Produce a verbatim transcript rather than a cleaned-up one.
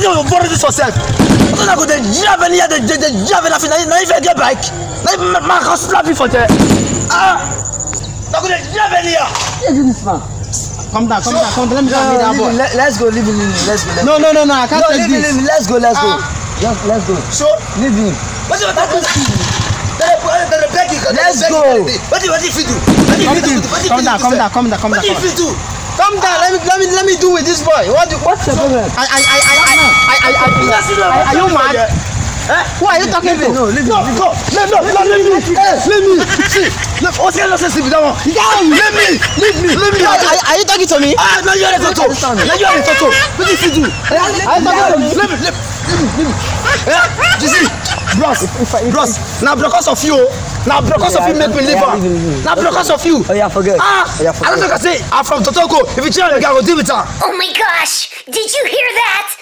you borrow this yourself. So I go the drive any the the drive and after now if I get bike. Now my house slap you for the. Ah. Now go the drive any here. This man. Come down, come down, come down. Let me no, that boy. Let, let's go, leave him, leave him. Let's go. Let's no, no, no, no. I can't no, take leave this. Him, let's go, let's uh, go. Just let's go. So leave him. What's your talk? Let's go. What do you what if you do? Come down, come down, come down, come down. What if you do? Come down. Let me let me let me do with this boy. What do what's your problem? I I I I I I I Are you mad? Eh? Who are you talking to? No, leave him. No, no, no, no, let me. Let me. See. What's your nonsense with that one? Let me. Leave me. Leave me. Are you talking to me? Ah, no, you're a photo. Now you're a photo. What if you do? Are you talking to me? Let me. Let me. Yeah. You see, bros, bros. Now because of you, now because of you make me live on. Now because of you. Oh yeah, forget. Ah, I don't think I say I'm from Totoko. If you tell me, I go deal with her. Oh my gosh! Did you hear that?